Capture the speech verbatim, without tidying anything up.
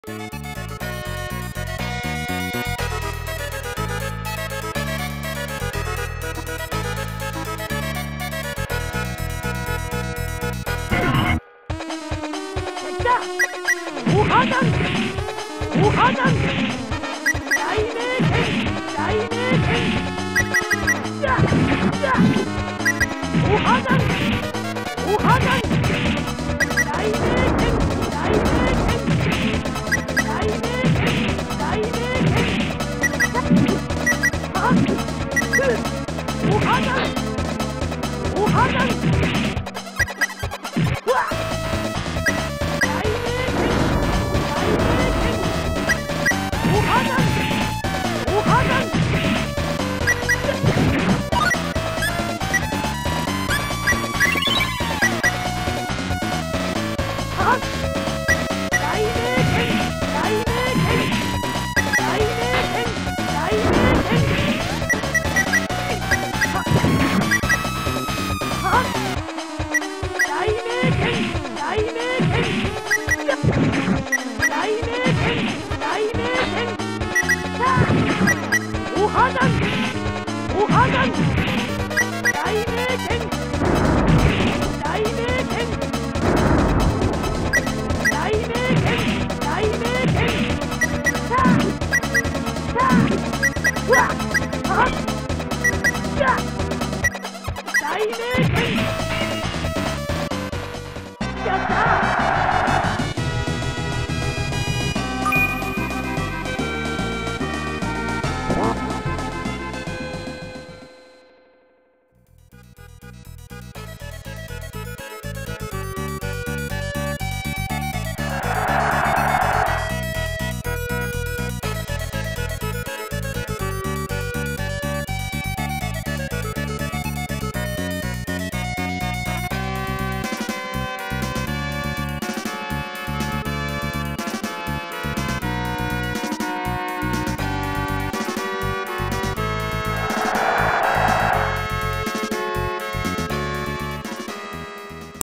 おはだんおはだん大名犬大名犬ややおはだんおはだん大名犬大名犬大名犬大名犬あっおはだんおはだん大名犬